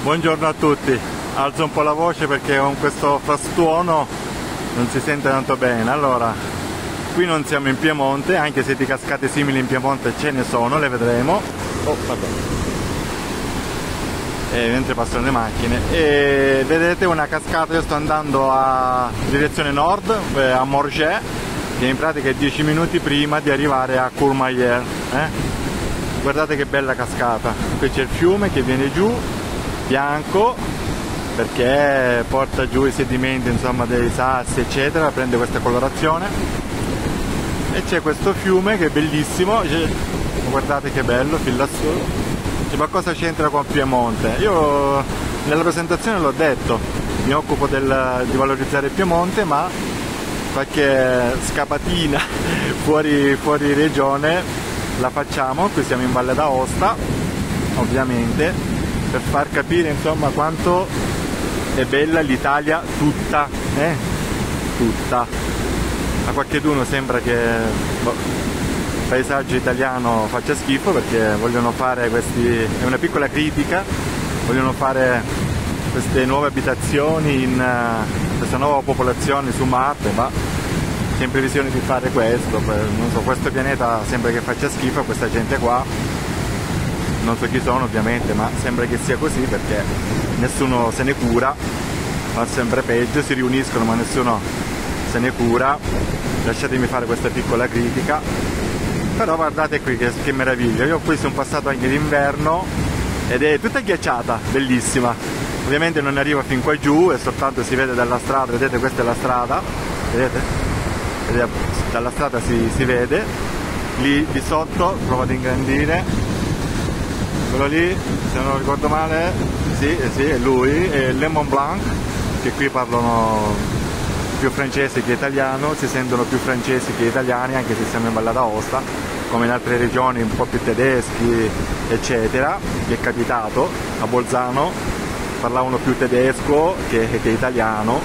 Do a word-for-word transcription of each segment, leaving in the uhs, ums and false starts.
Buongiorno a tutti, alzo un po' la voce perché con questo frastuono non si sente tanto bene. Allora, qui non siamo in Piemonte, anche se di cascate simili in Piemonte ce ne sono, le vedremo. Oh, vabbè. E mentre passano le macchine, e vedete una cascata. Io sto andando a direzione nord, a Morges, che in pratica è dieci minuti prima di arrivare a Courmayeur. Eh? Guardate che bella cascata, qui c'è il fiume che viene giù, bianco, perché porta giù i sedimenti, insomma, dei sassi eccetera, prende questa colorazione, e c'è questo fiume che è bellissimo. Guardate che bello, fin lassù. Ma cosa c'entra con Piemonte? Io nella presentazione l'ho detto, mi occupo del, di valorizzare il Piemonte, ma qualche scapatina fuori, fuori regione la facciamo. Qui siamo in Valle d'Aosta, ovviamente, per far capire insomma quanto è bella l'Italia tutta, eh? Tutta. A qualcheduno sembra che boh, il paesaggio italiano faccia schifo, perché vogliono fare questi, è una piccola critica, vogliono fare queste nuove abitazioni, in uh, questa nuova popolazione su Marte, ma c'è in previsione di fare questo. Non so, questo pianeta sembra che faccia schifo a questa gente qua. Non so chi sono ovviamente, ma sembra che sia così, perché nessuno se ne cura, va sempre peggio, si riuniscono ma nessuno se ne cura. Lasciatemi fare questa piccola critica. Però guardate qui che, che meraviglia. Io qui sono passato anche l'inverno ed è tutta ghiacciata, bellissima. Ovviamente non arriva fin qua giù, e soltanto si vede dalla strada. Vedete, questa è la strada, vedete? Vedete, dalla strada si, si vede. Lì di sotto, provo ad ingrandire, quello lì, se non ricordo male, sì, sì, è lui, è Le Mont Blanc, che qui parlano più francese che italiano, si sentono più francesi che italiani, anche se siamo in Valle d'Aosta, come in altre regioni un po' più tedeschi, eccetera. Mi è capitato, a Bolzano parlavano più tedesco che, che italiano,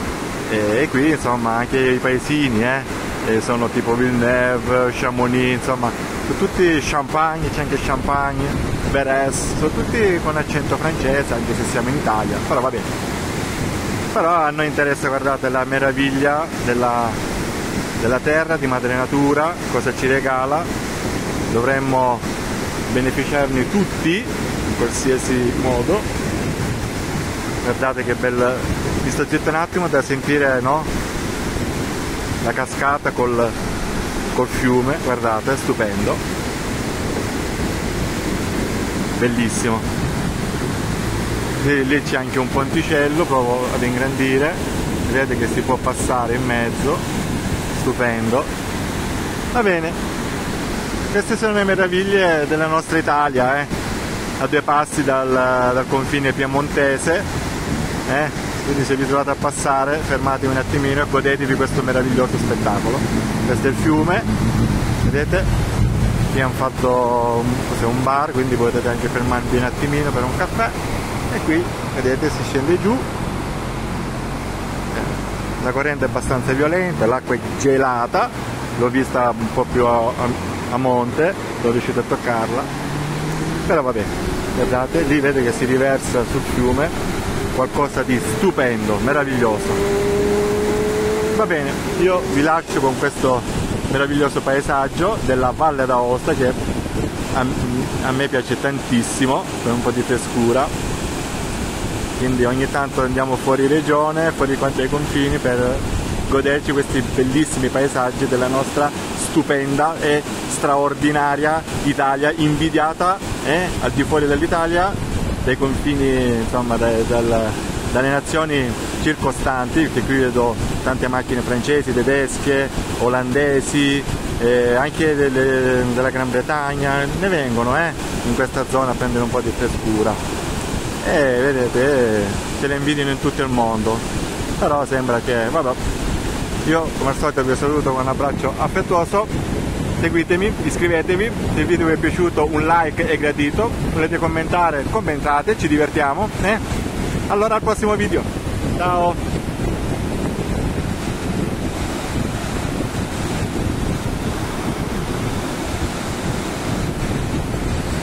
e, e qui insomma anche i paesini, eh, e sono tipo Villeneuve, Chamonix, insomma, sono tutti Champagne, c'è anche Champagne, Beres, sono tutti con accento francese, anche se siamo in Italia, però va bene. Però a noi interessa, guardate, la meraviglia della, della terra, di madre natura, cosa ci regala. Dovremmo beneficiarne tutti, in qualsiasi modo. Guardate che bella, mi sto zitto un attimo da sentire, no? La cascata col, col fiume, guardate, è stupendo, bellissimo. Lì, lì c'è anche un ponticello, provo ad ingrandire, vedete che si può passare in mezzo, stupendo. Va bene, queste sono le meraviglie della nostra Italia, eh? A due passi dal, dal confine piemontese, eh? Quindi se vi trovate a passare, fermatevi un attimino e godetevi questo meraviglioso spettacolo. Questo è il fiume, vedete? Qui hanno fatto un, cos'è, un bar, quindi potete anche fermarvi un attimino per un caffè. E qui, vedete, si scende giù. La corrente è abbastanza violenta, l'acqua è gelata, l'ho vista un po' più a, a, a monte, sono riuscito a toccarla. Però va bene, guardate, lì vedete che si riversa sul fiume. Qualcosa di stupendo, meraviglioso. Va bene, io vi lascio con questo meraviglioso paesaggio della Valle d'Aosta, che a, a me piace tantissimo, per un po' di frescura. Quindi ogni tanto andiamo fuori regione, fuori dai confini, per goderci questi bellissimi paesaggi della nostra stupenda e straordinaria Italia, invidiata, eh, al di fuori dell'Italia, dai confini, insomma, dai, dal, dalle nazioni circostanti, perché qui vedo tante macchine francesi, tedesche, olandesi, eh, anche delle, della Gran Bretagna, ne vengono, eh, in questa zona a prendere un po' di frescura. E vedete, eh, se le invidiano in tutto il mondo, però sembra che, vabbè, io come al solito vi saluto con un abbraccio affettuoso. Seguitemi, iscrivetevi, se il video vi è piaciuto un like è gradito, volete commentare, commentate, ci divertiamo, eh? Allora al prossimo video, ciao!